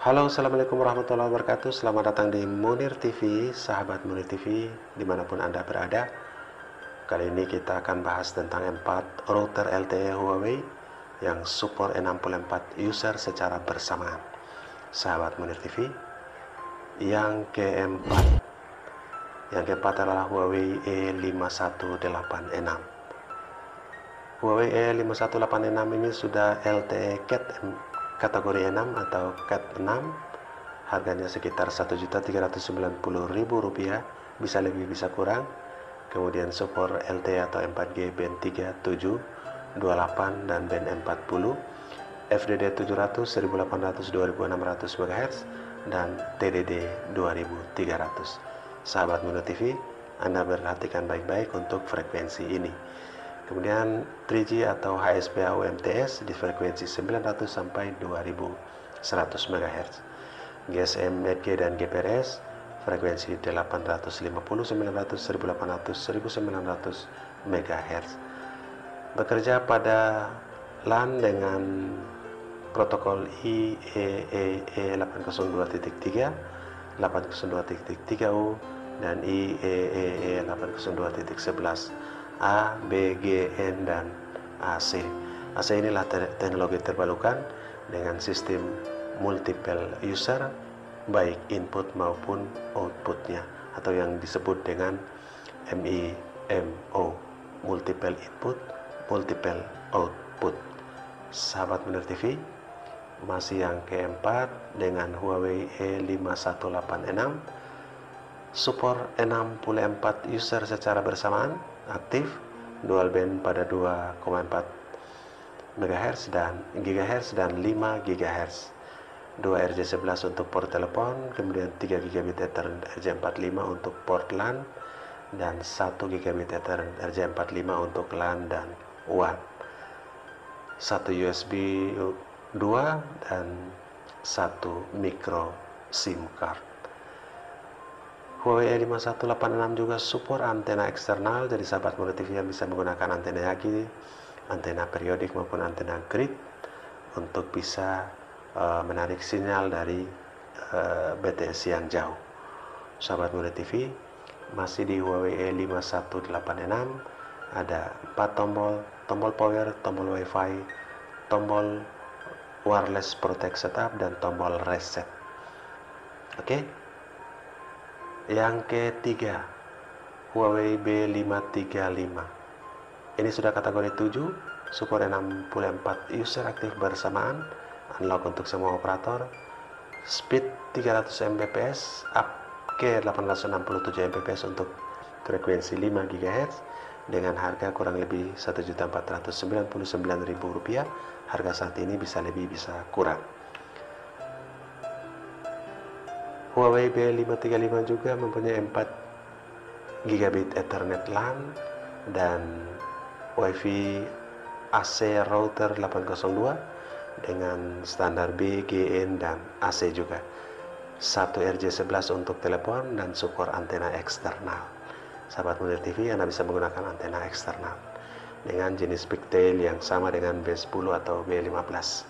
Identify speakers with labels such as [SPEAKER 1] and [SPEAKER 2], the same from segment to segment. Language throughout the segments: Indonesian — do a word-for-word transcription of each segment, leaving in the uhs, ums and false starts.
[SPEAKER 1] Halo, assalamualaikum warahmatullahi wabarakatuh. Selamat datang di Munir T V, sahabat Munir T V, dimanapun Anda berada. Kali ini kita akan bahas tentang empat router L T E Huawei yang support enam puluh empat user secara bersamaan. Sahabat Munir T V, yang keempat, yang keempat adalah Huawei E lima satu delapan enam. Huawei E lima satu delapan enam ini sudah L T E Cat kategori enam atau Cat enam, harganya sekitar satu juta tiga ratus sembilan puluh ribu rupiah, bisa lebih bisa kurang. Kemudian support L T E atau empat G band tiga, tujuh, dua puluh delapan dan band empat puluh, F D D tujuh ratus, seribu delapan ratus, dua ribu enam ratus MHz dan T D D dua ribu tiga ratus. Sahabat Munir T V, Anda perhatikan baik-baik untuk frekuensi ini. Kemudian tiga G atau H S P A U M T S di frekuensi sembilan ratus sampai dua ribu seratus MHz. G S M, N G dan G P R S frekuensi delapan ratus lima puluh, sembilan ratus, seribu delapan ratus, seribu sembilan ratus MHz. Bekerja pada LAN dengan protokol I E E E delapan nol dua titik tiga, delapan nol dua titik tiga U dan I E E E delapan nol dua titik sebelas A, B, G, N, dan A C. A C inilah teknologi terbarukan dengan sistem multiple user, baik input maupun outputnya, atau yang disebut dengan M I M O, multiple input, multiple output. Sahabat Munir T V, masih yang keempat dengan Huawei E lima satu delapan enam, support enam puluh empat user secara bersamaan, aktif, dual band pada dua koma empat MHz dan gigahertz dan lima gigahertz, dua R J sebelas untuk port telepon, kemudian tiga gigabit Ethernet R J empat puluh lima untuk port LAN dan satu gigabit Ethernet R J empat puluh lima untuk LAN dan W A N, satu U S B dua dan satu micro SIM card. Huawei E lima satu delapan enam juga support antena eksternal, jadi sahabat Munir T V yang bisa menggunakan antena Yagi, antena periodik maupun antena grid untuk bisa uh, menarik sinyal dari uh, B T S yang jauh. Sahabat Munir T V, masih di Huawei E lima satu delapan enam, ada empat tombol, tombol power, tombol Wi-Fi, tombol wireless protect setup dan tombol reset. Oke. Okay? Yang ketiga, Huawei B lima tiga lima. Ini sudah kategori tujuh, support enam puluh empat user aktif bersamaan, unlock untuk semua operator, speed tiga ratus megabit per second, up ke delapan ratus enam puluh tujuh megabit per second untuk frekuensi lima gigahertz dengan harga kurang lebih satu juta empat ratus sembilan puluh sembilan ribu rupiah. Harga saat ini bisa lebih bisa kurang. Huawei B lima tiga lima juga mempunyai empat gigabit Ethernet LAN dan Wi-Fi A C router delapan nol dua dengan standar B, G, N, dan A C juga. Satu R J sebelas untuk telepon dan support antena eksternal. Sahabat Munir T V, Anda bisa menggunakan antena eksternal dengan jenis pigtail yang sama dengan B sepuluh atau B lima belas.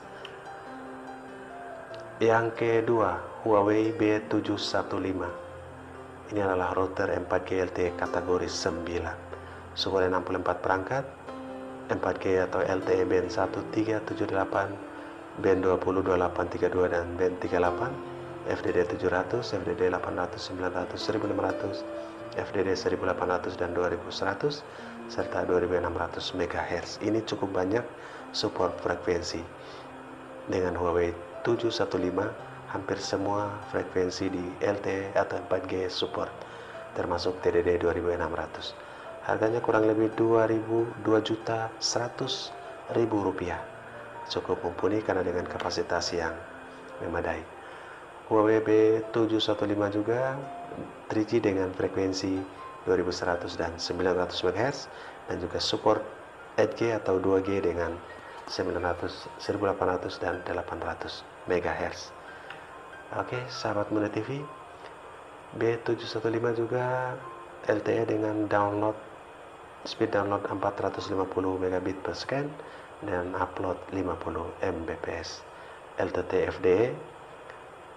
[SPEAKER 1] Yang kedua, Huawei B tujuh satu lima. Ini adalah router empat G L T E kategori sembilan. Support enam puluh empat perangkat, empat G atau L T E band satu tiga tujuh delapan, band dua puluh, dua puluh delapan, tiga puluh dua dan band tiga puluh delapan, F D D tujuh ratus, F D D delapan ratus, sembilan ratus, seribu lima ratus, F D D seribu delapan ratus dan dua ribu seratus serta dua ribu enam ratus MHz. Ini cukup banyak support frekuensi. Dengan Huawei tujuh satu lima, hampir semua frekuensi di L T E atau empat G support, termasuk T D D dua ribu enam ratus. Harganya kurang lebih dua juta seratus ribu rupiah. Cukup mumpuni karena dengan kapasitas yang memadai. Huawei B tujuh satu lima juga tiga G dengan frekuensi dua ribu seratus dan sembilan ratus MHz dan juga support delapan G atau dua G dengan sembilan ratus, seribu delapan ratus dan delapan ratus MHz. Oke, sahabat Munir T V, B tujuh satu lima juga L T E dengan download speed download empat ratus lima puluh megabit per second dan upload lima puluh megabit per second. L T T F D E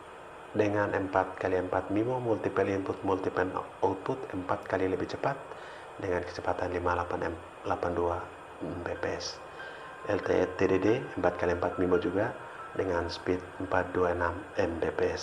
[SPEAKER 1] dengan empat kali empat MIMO, multiple input multiple output, empat kali lebih cepat dengan kecepatan lima ribu delapan ratus delapan puluh dua Mbps. L T E T D D empat kali empat MIMO juga dengan speed empat ratus dua puluh enam Mbps.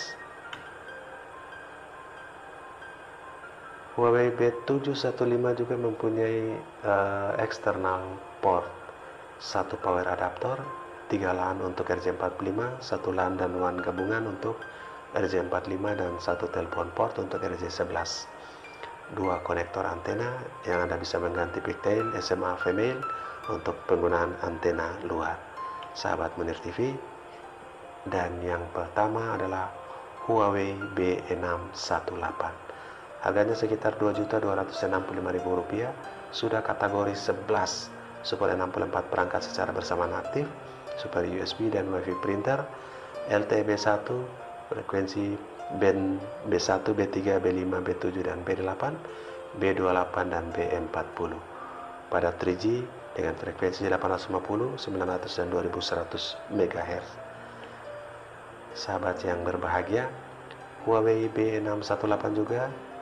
[SPEAKER 1] Huawei B tujuh satu lima juga mempunyai uh, external port, satu power adapter, tiga LAN untuk R J empat puluh lima, satu LAN dan WAN gabungan untuk R J empat puluh lima, dan satu telepon port untuk R J sebelas. Dua konektor antena yang Anda bisa mengganti pigtail S M A female untuk penggunaan antena luar. Sahabat Munir T V, dan yang pertama adalah Huawei B enam satu delapan. Harganya sekitar dua juta dua ratus enam puluh lima ribu rupiah, sudah kategori sebelas, support enam puluh empat perangkat secara bersamaan aktif, super U S B dan WiFi printer, L T E B satu, frekuensi band B satu, B tiga, B lima, B tujuh, dan B delapan, B dua puluh delapan, dan B empat puluh. Pada tiga G dengan frekuensi delapan ratus lima puluh, sembilan ratus, dan dua ribu seratus megahertz. Sahabat yang berbahagia, Huawei B enam satu delapan juga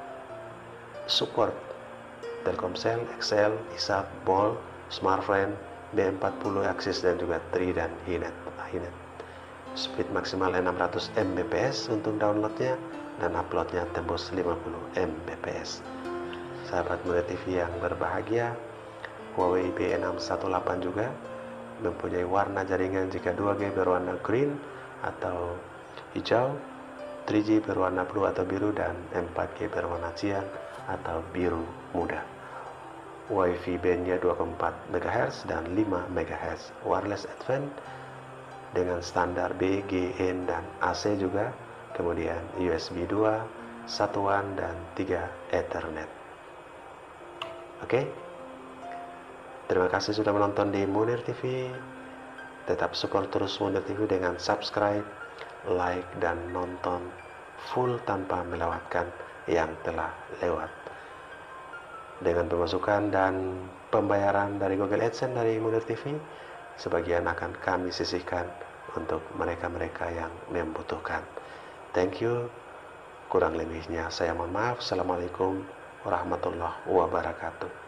[SPEAKER 1] support Telkomsel, X L, ISAT, Bol, Smartfren, B empat puluh, Axis, dan juga Tri dan Hinet. Hinet. Speed maksimal enam ratus Mbps untuk downloadnya, dan uploadnya tembus lima puluh Mbps. Sahabat Munir T V yang berbahagia, Huawei B enam satu delapan juga mempunyai warna jaringan jika dua G berwarna green atau hijau, tiga G berwarna blue atau biru, dan empat G berwarna cian atau biru muda. WiFi bandnya dua puluh empat megahertz dan lima megahertz. Wireless Advanced dengan standar B, G, N, dan A C juga. Kemudian U S B dua, satu WAN, dan tiga Ethernet. Oke. Terima kasih sudah menonton di Munir T V. Tetap support terus Munir T V dengan subscribe, like, dan nonton full tanpa melewatkan yang telah lewat. Dengan pemasukan dan pembayaran dari Google AdSense dari Munir T V, sebagian akan kami sisihkan untuk mereka-mereka yang membutuhkan. Thank you. Kurang lebihnya saya mohon maaf. Assalamualaikum warahmatullahi wabarakatuh.